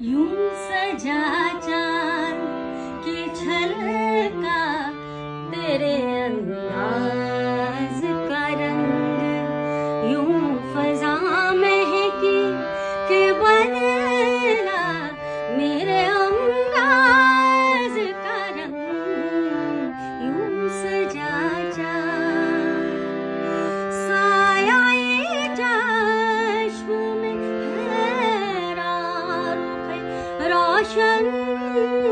यूं सजा चांद के छलका तेरे अंदाज का रंग, यूं फजा महकी के बदला मेरे अंदाज का रंग, यूं सजा चांद साया चश्म में है रोशन